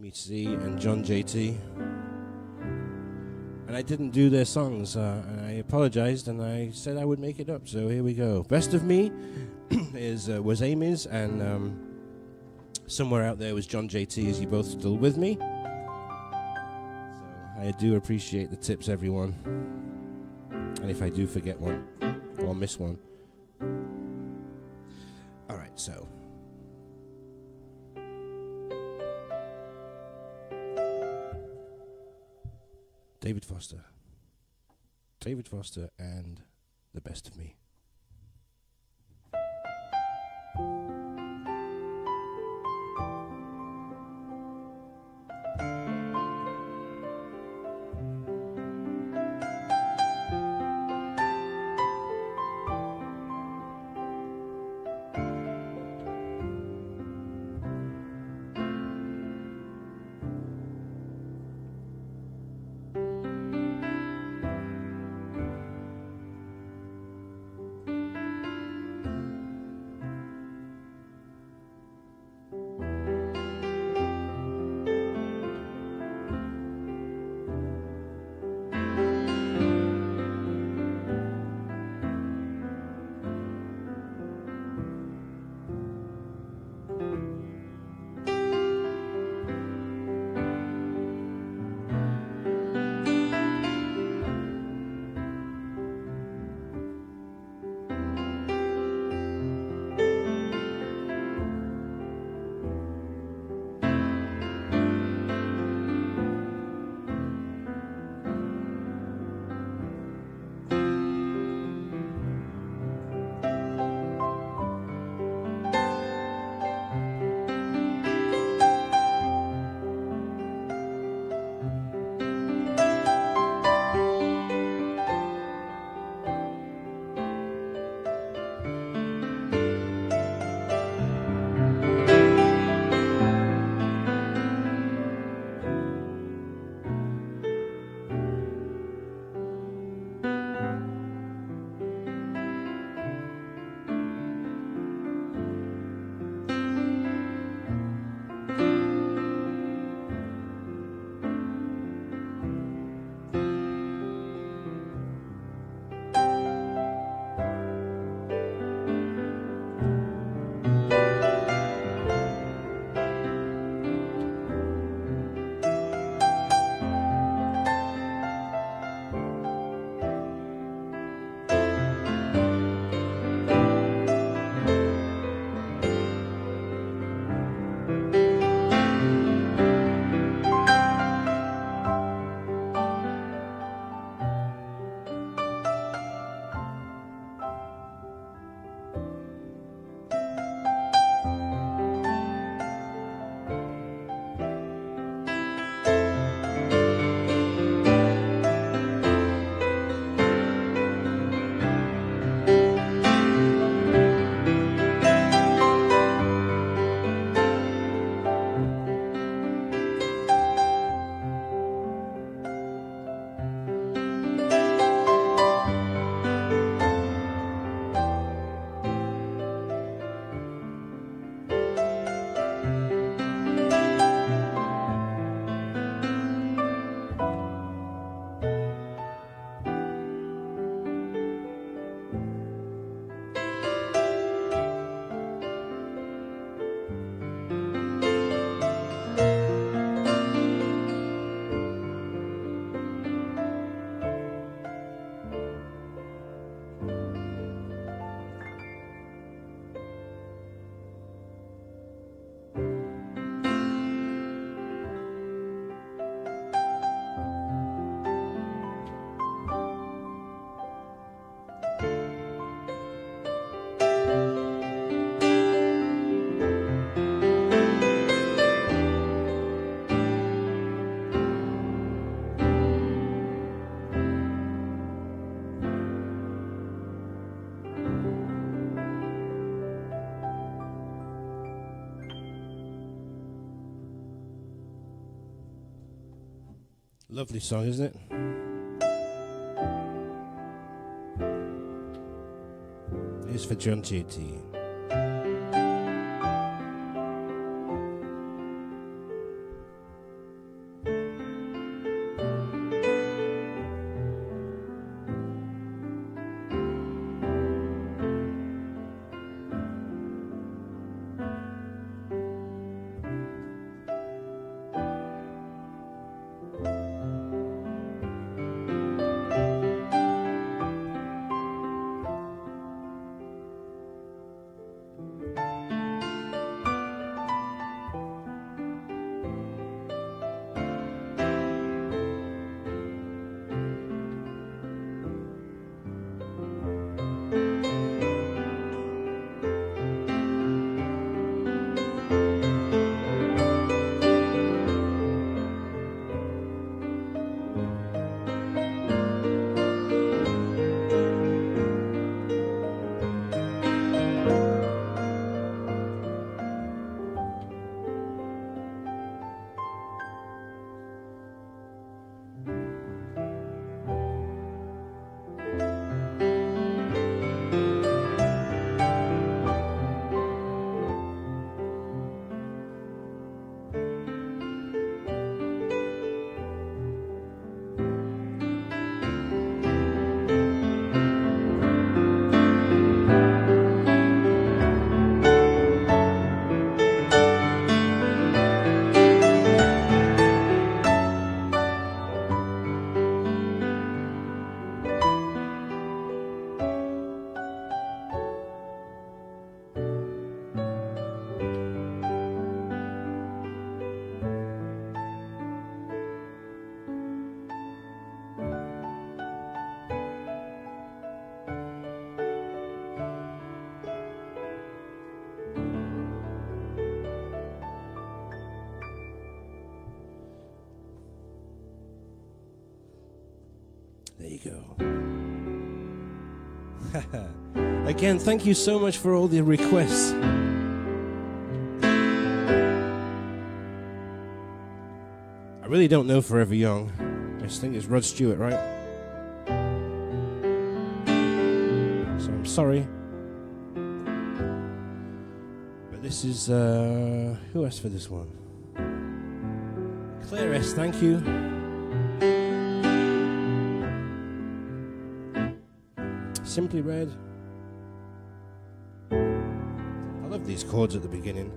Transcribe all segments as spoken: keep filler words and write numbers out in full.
Amy C. and John J T. And I didn't do their songs. Uh, and I apologized, and I said I would make it up. So here we go. Best of Me is uh, was Amy's, and um, somewhere out there was John J T. Is you both still with me? So I do appreciate the tips, everyone. And if I do forget one or miss one. All right, so. David Foster. David Foster and The Best of Me. Lovely song, isn't it? Here's for John J T. go. Again, thank you so much for all the requests. I really don't know Forever Young. I just think it's Rod Stewart, right? So I'm sorry. But this is, uh, who asked for this one? Claire S, thank you. Simply Red. I love these chords at the beginning.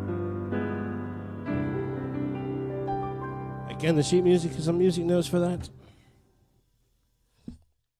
Again, the sheet music is some music notes for that.